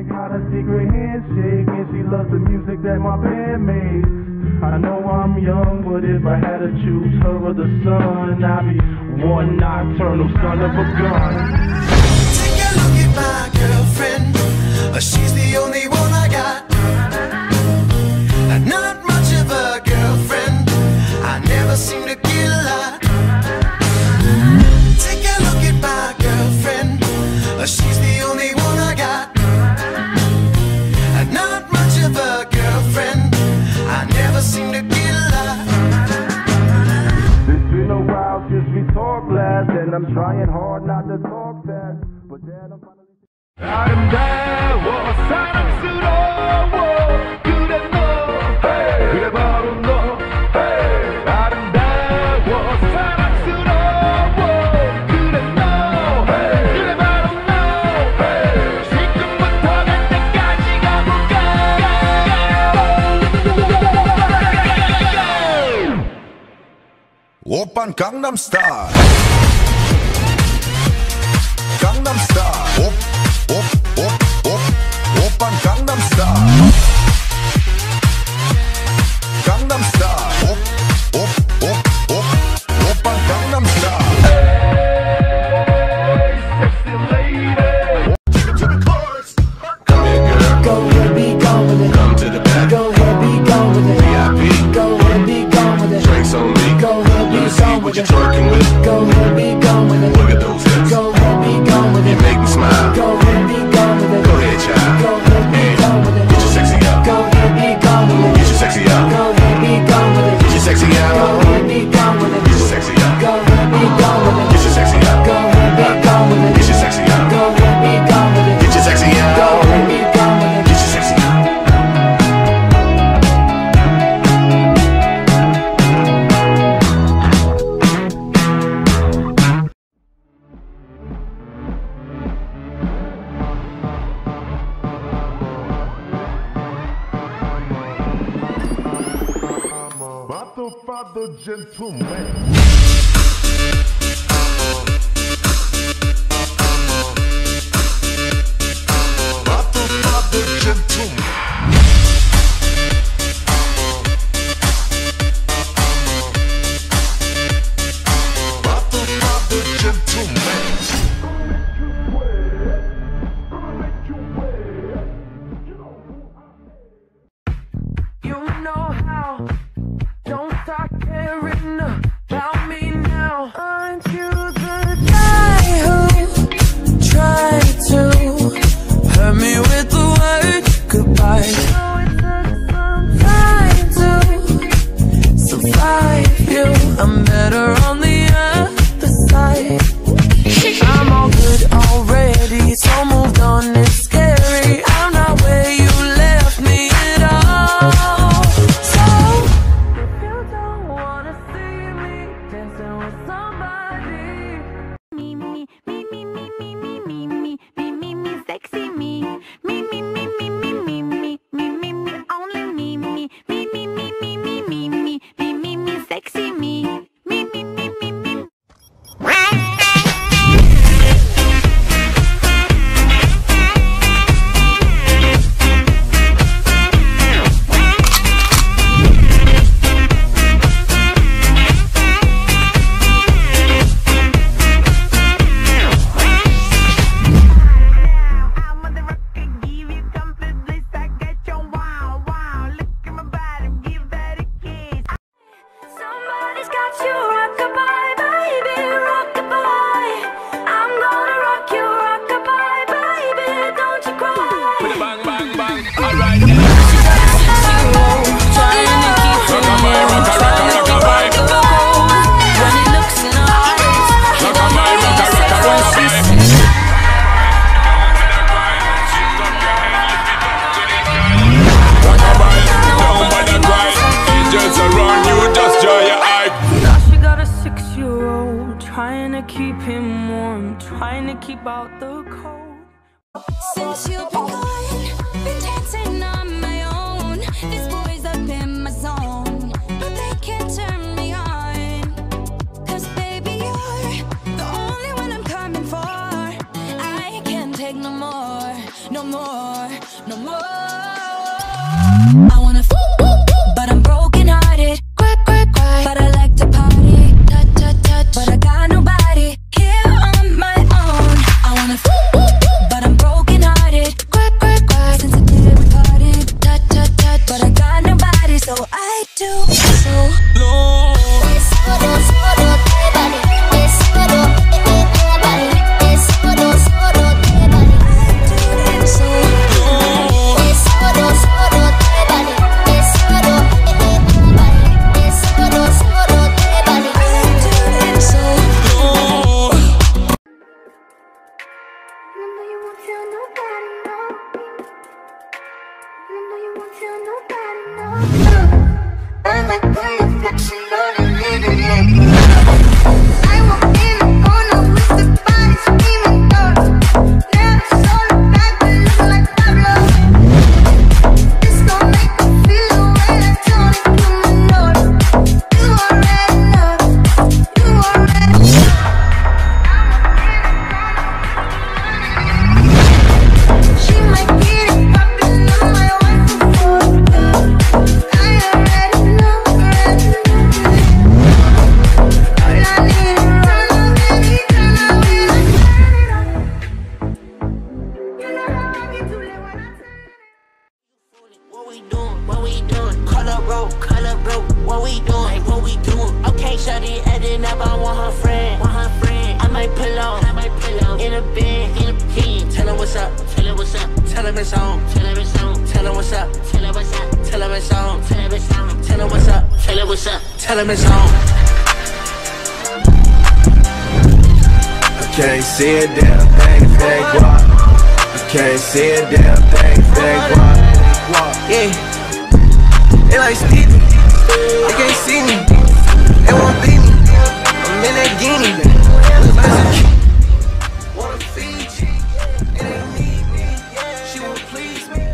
got a secret handshake, and she loves the music that my band makes. I know I'm young, but if I had to choose her or the sun, I'd be one nocturnal son of a gun. Take a look at my girlfriend, she's the only one I got. Not much of a girlfriend, I never seem to get a lot. Take a look at my girlfriend, she's the only one I got. Not much of a girlfriend, I never seem to get a lot. It's been a while since we talked last, and I'm trying hard not to talk fast, but then I'm finally Oppan Gangnam Style. Gangnam Style. Oppan Gangnam Style. Gangnam Style. Oppan Gangnam Style. sexy lady. Take it to the chorus. Come here, girl. Go ahead, be gone with it. Come to the back. Go ahead, be gone with it. VIP. Go ahead, be gone with it. Drinks on me. Go ahead, be gone What with you it. twerking with? Go ahead, be gone with it. Look at those hips. Go ahead, be gone with You it. make me smile. Go ahead, be gone with it. Go ahead, child. Go ahead, be gone with it. Get your sexy out. Go ahead, be gone with it. Get your sexy out. Go ahead, be gone with it. Get your sexy out. Go ahead, be gone with it. Get your sexy out. Go ahead, be gone with it. Get your sexy out. Go ahead, be gone with it. Get your sexy out. Go ahead, be gone with it. Get your sexy out. Go ahead, be gone with it. Get your sexy out. Father, gentleman. You know how. Don't start caring about me now. Aren't you the guy who tried to hurt me with the word goodbye? So it took some time to survive you. I'm better on the other side. I'm all good already, so moved on, it's scary. I'm not where you left me at all. So if you don't wanna see me dancing with somebody, Me, sexy me, only me, sexy me, Somebody's got you, rock-a-bye, baby, rock-a-bye. I'm gonna rock you, rock-a-bye, baby, don't you cry. With a bang, bang, bang. Alright. trying to keep Rock-a-bye, rock-a-bye. when it looks in her eyes. Rock-a-bye, rock-a-bye. Rock-a-bye, down by the grind. Angels around you, just draw your eye. Now she got a 6-year-old, trying to keep him warm, trying to keep out the cold. Since you've been gone, been dancing on my own. These boys up in my zone, but they can't turn me on. 'Cause baby, you're the only one I'm coming for. I can't take no more, no more. no more. I wanna but I'm broken hearted. Cry, cry, cry, but I like to party. Touch, touch, touch, but I got nobody here on my own. I wanna but I'm broken hearted. Cry, cry, cry, since the day we parted. Touch, touch, touch, but I got nobody, so I do so long. Tell him it's on. I can't see a damn thing, fake guap. I can't see a damn thing, fake guap. Yeah, they like Stevie. They can't see me. They won't beat me. I'm in that guinea. Wanna feed you, it ain't need me. She won't please me.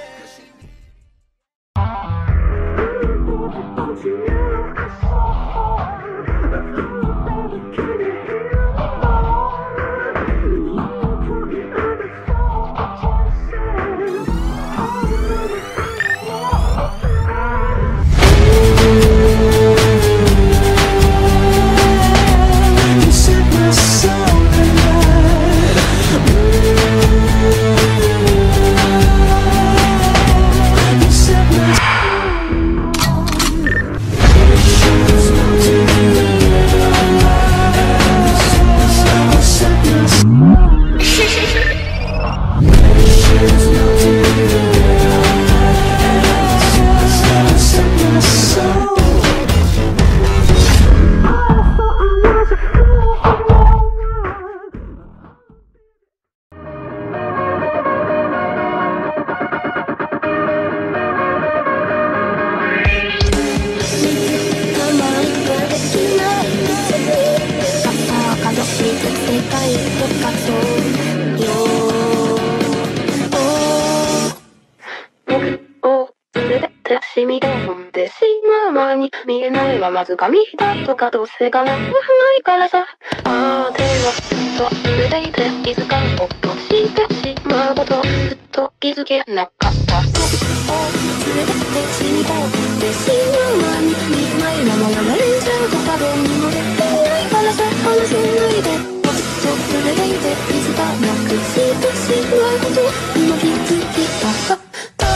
まず髪だとかどうせがなくないからさ。ああ、手はずっと濡れていていつか落としてしまうことずっと気づけなかった。連れてって死にこうってしまう前に見えないままやめれちゃうと多分にも出てないからさ。話せないでずっと濡れていていつかなくしてしまうこと今気づきたかった。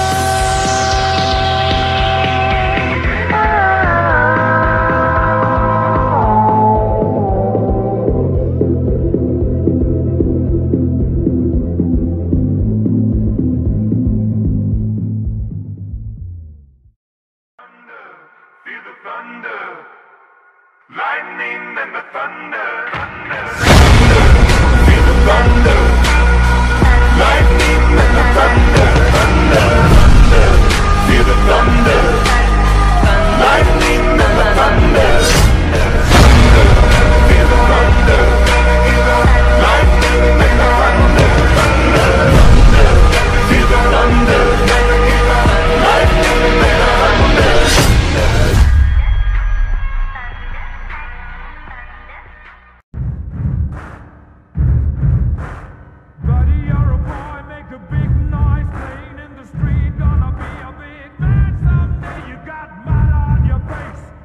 Lightning and the thunder, thunder, feel the thunder, lightning and the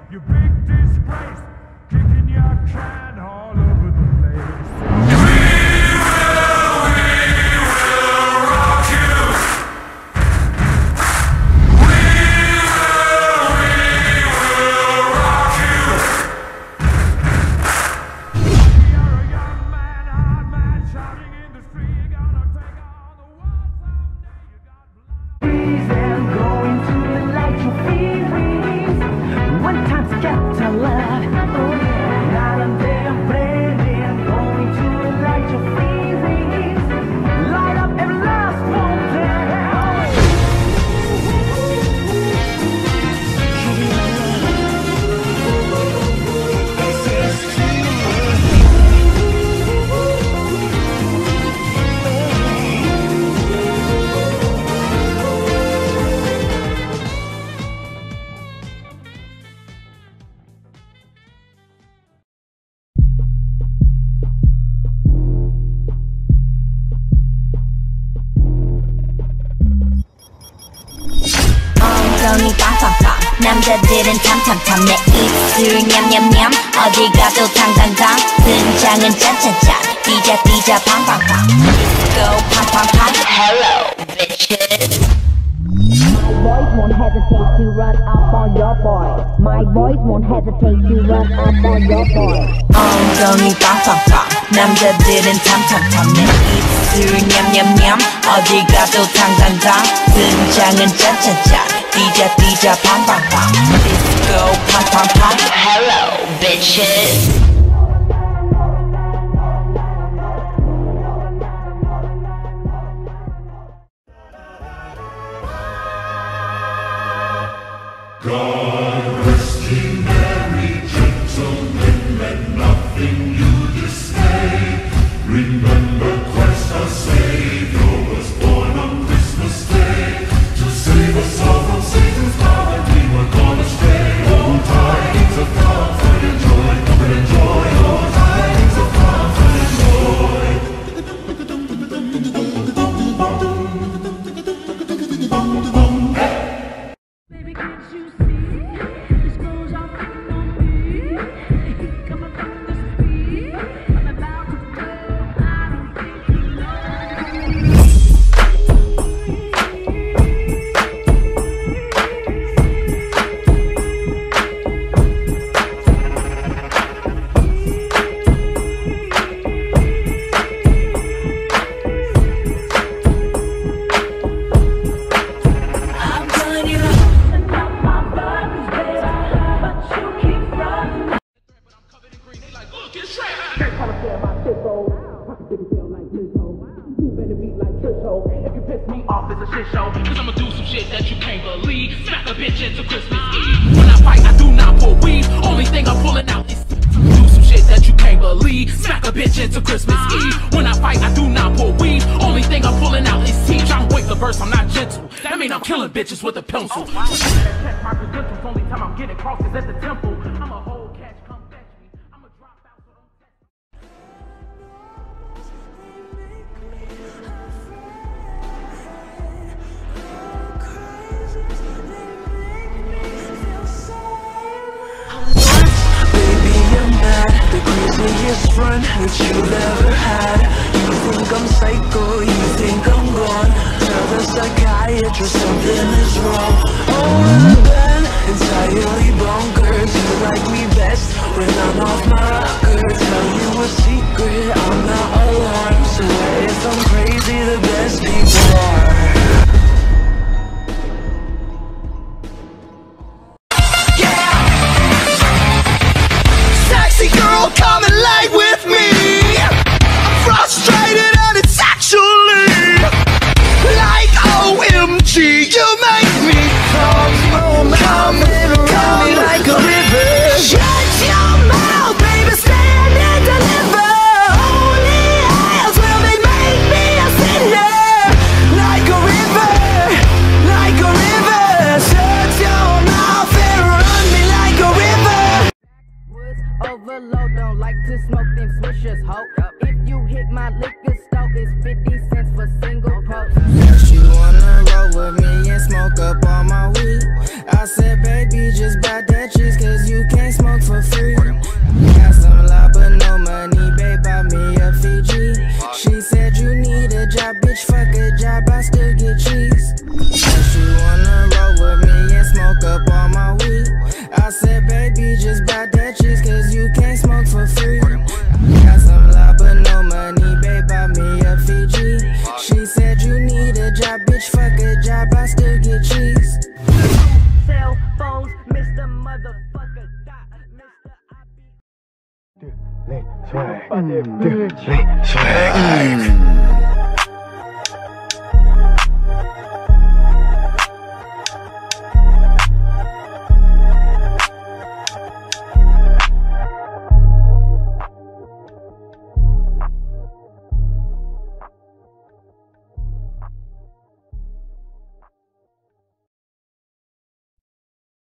You big disgrace, kicking your can all over the place. We will rock you. We will rock you. You're a young man, hard man, shouting in the street, gonna take on the world someday. You got blood. Breezing, going to the light you feel. One time's got to love. Oh yeah. Night and day I'm praying, going to the light you feel. Light up every last one down. 엉덩이 빵빵빵 남자들은 탐탐탐 내 입술 냠냠냠 어디 가도 당당당 등장은 짠짠짠 뛰자 뛰자 팡팡팡 디스코 팡팡팡 Hello bitches My boys won't hesitate to run up on your boy My boys won't hesitate to run up on your boy 엉덩이 빵빵빵 남자들은 탐탐탐 내 입술 냠냠냠 어디 가도 당당당 등장은 짠짠짠 뛰자 뛰자 팡팡팡 디스코 팡팡팡 Hello bitches God rest ye merry gentlemen, let nothing you dismay. Remember Christ our Savior was born on Christmas Day to save us all from Satan's power when we were gone astray. Oh, tidings of comfort and joy, comfort and joy. Oh, tidings of comfort and joy. Baby, can't you see? These clothes are fitting on me. Come up with the speed. I'm about to blow. I don't think you know. I'm telling you, about my bodies, baby, but you keep running. Off is a shit show, cause I'ma do some shit that you can't believe. Smack a bitch into Christmas Eve. When I fight, I do not pull weave. Only thing I'm pulling out is do some shit that you can't believe. Smack a bitch into Christmas Eve. When I fight, I do not pull weave. Only thing I'm pulling out is teeth. Trying to wake the verse, I'm not gentle. That mean I'm killing bitches with a pencil. Check my credentials, only time I'm getting crossed is at the temple. I'm a whole catch, come fetch me. I'm a drop out, so don't test me. Baby, I'm not the craziest friend that you've ever had. You think I'm psycho, you think I'm gone. Tell the psychiatrist something is wrong. Oh, then entirely bonkers. You like me best when I'm off my rocker. Tell you a secret, I'm not alarmed. So if I'm crazy, the best people are. Sexy girl, come and lay with me. I'm frustrated and it's actually like OMG. You make me come around me like a river. Shut your mouth, baby, stand and deliver. Only else will they make me a sinner. bitch, fuck a job, I still get cheese. Cell phones, Mr. Motherfucker. Swag.